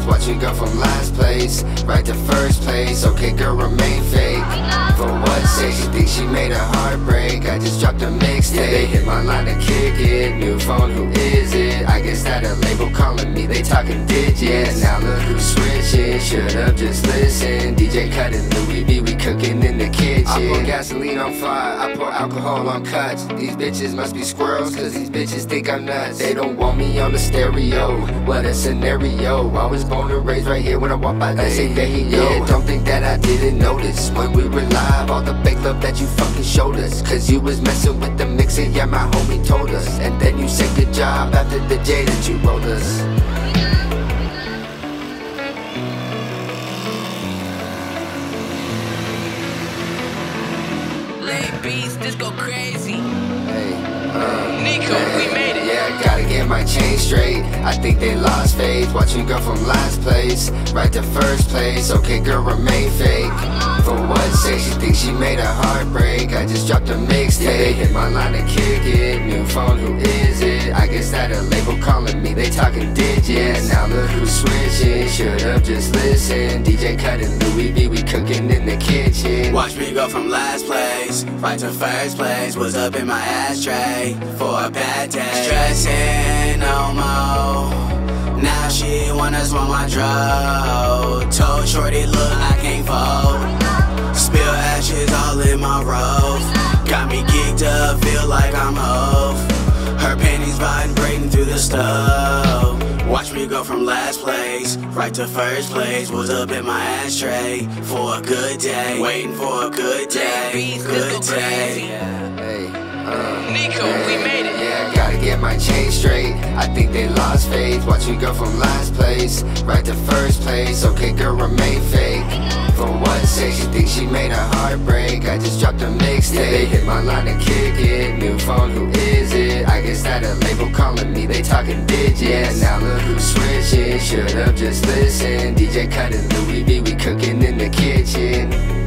faith. Watch you go from last place right to first place. Okay girl, remain fake. For what sake? She thinks she made a heartbreak. I just dropped a mixtape. They hit my line to kick it. New phone, who is it? I guess that a label calling me, they talking digits. Now look who's switching. Should've just listened. DJ cutting Louis V, we cooking in the kitchen. I pour gasoline on fire, I pour alcohol on cuts. These bitches must be squirrels, cause these bitches think I'm nuts. They don't want me on the stereo, what a scenario. I was born and raised right here, when I walk by they say there he go. Yeah, don't think that I didn't notice when we were live, all the fake love that you fucking showed us. Cause you was messing with the mixer, yeah my homie told us. And then you said good job after the J that you wrote us. Beats, this go crazy. Nico, we made it. Yeah, gotta get my chain straight. I think they lost faith. Watch you go from last place right to first place. Okay girl, remain fake. For what sake? She thinks she made a heartbreak. I just dropped a mixtape. They hit my line to kick it. New phone, who is it? I guess that a label calling me, they talking digits. Now look who's switching. Should've just listened. DJ cutting Louis V, we cooking in the kitchen. Watch me go from last place right to first place. Was up in my ashtray for a bad day. Stressing no more. Now she wanna smoke my drug. Told shorty look, I can't fold. Spill ashes all in my robe. Got me geeked up, feel like I'm Hov. Her panties vibrating through the stove. Watch me go from last place right to first place. Was up in my ashtray for a good day. Waiting for a good day. Good day. Nico, we made it. Yeah, gotta get my chain straight. I think they lost faith. Watch you go from last place right to first place. Okay girl, remain fake. For what sake? She thinks she made a heartbreak. I just dropped a mixtape. They hit my line to kick it. New phone, who is it? I guess that a label calling me, they talking digits. Now look who's switching. Should've just listened. DJ cutting Louis V, we cooking in the kitchen.